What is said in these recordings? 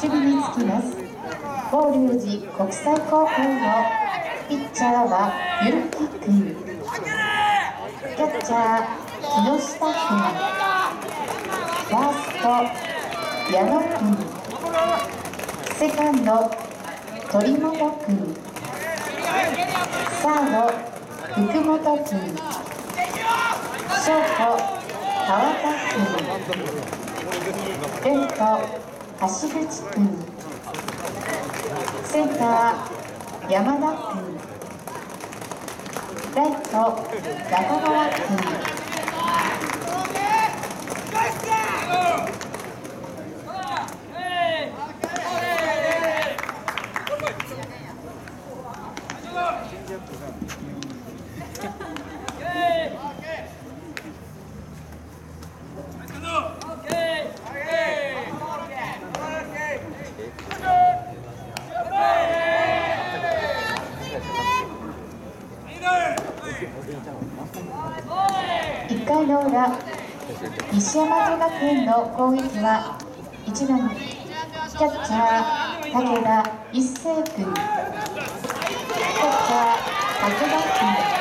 備につきます。法隆寺国際高校のピッチャーはゆるき君、キャッチャー木下君、ファースト矢野君、セカンド鳥本君、サード福本君、ショート川田君、レフト橋口君、センター山田君、ライト中川君。1回の裏、西山女学園の攻撃は1番キャッチャー武田一成君、キャッチャー武田君。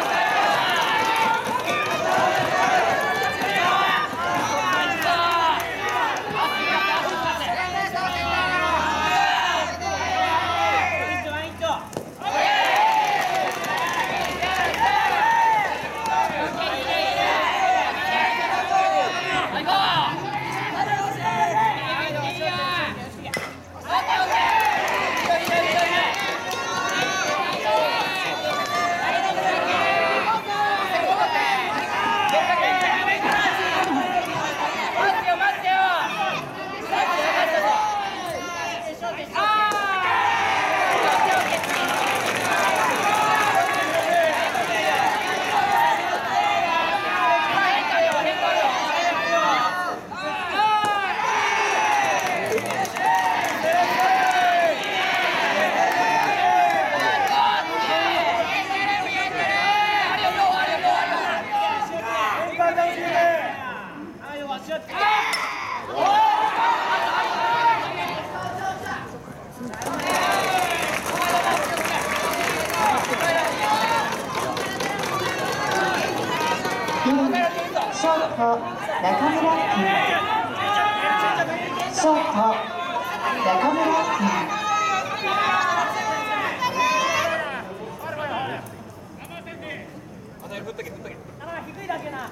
ショート中村君、ショート中村君。低いだけな。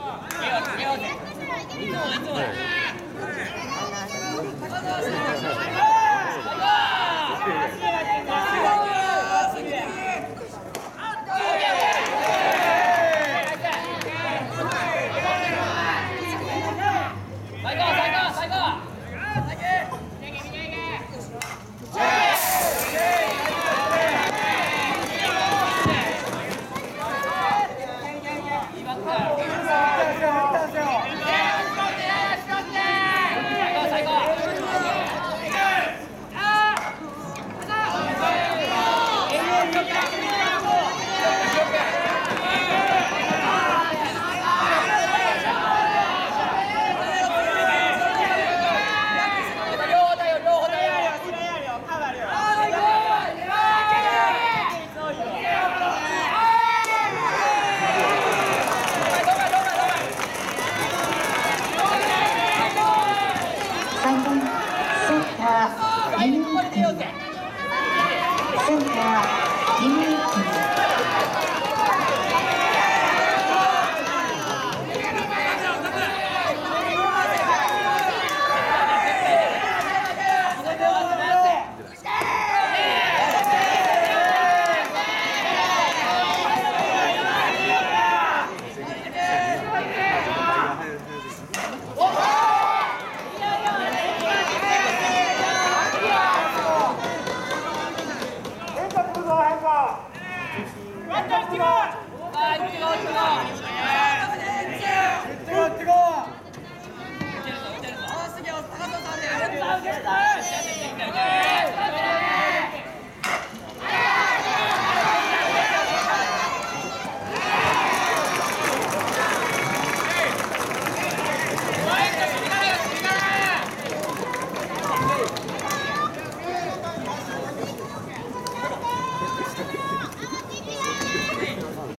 センター、リミー君。